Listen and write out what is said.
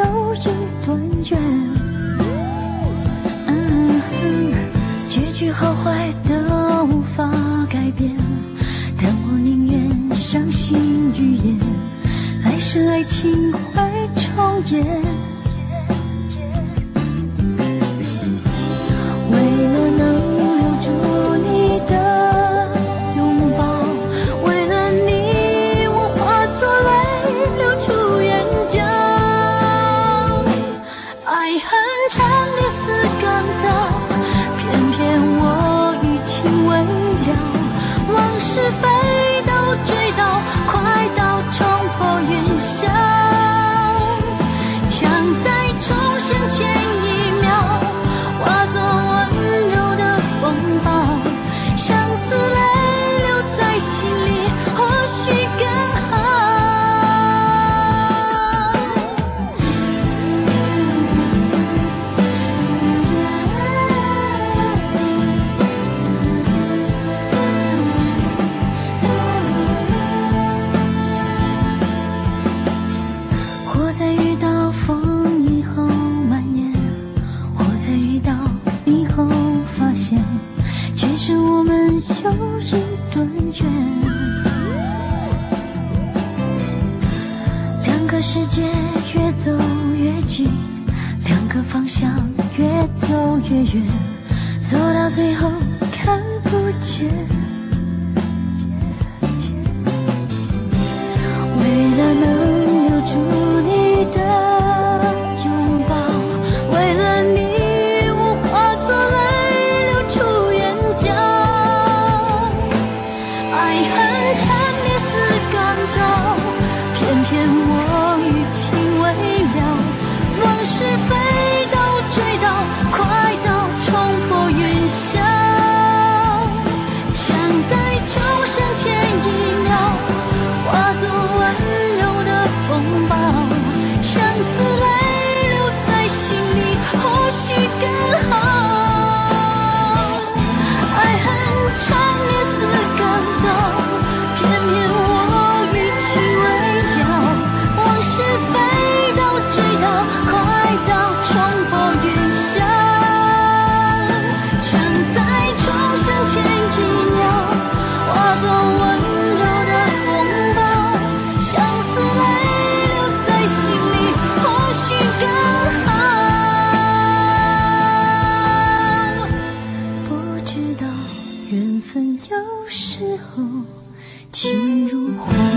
一段缘。结局好坏都无法改变，但我宁愿相信预言，来世爱情会重演。为了能留住你的拥抱，为了你我化作泪流出眼角。爱恨缠绵似钢刀，偏偏我余情未了。往事飞到追到，快到冲破云霄。想再重现前一秒，化作温柔的风暴。相思泪留在心里，或许更好。或在遇到风以后蔓延，或在遇到你后发现，其实我们有一段缘。两个世界越走越近，两个方向越走越远，走到最后看不见。为了能留住你的拥抱，为了你我化作泪流出眼角。爱恨缠绵似钢刀，偏偏我余情未了。往事飞到追到，快到冲破云霄。想再重生前一秒，化作温柔的风暴。相思泪留在心里，或许更好。爱恨缠绵似钢刀，偏偏我余情未了。往事飞到追到，快到冲破云霄。想再重生前一秒，化作温柔的风暴。相思泪留在心里，或许更好。不知道缘分有时候情如火。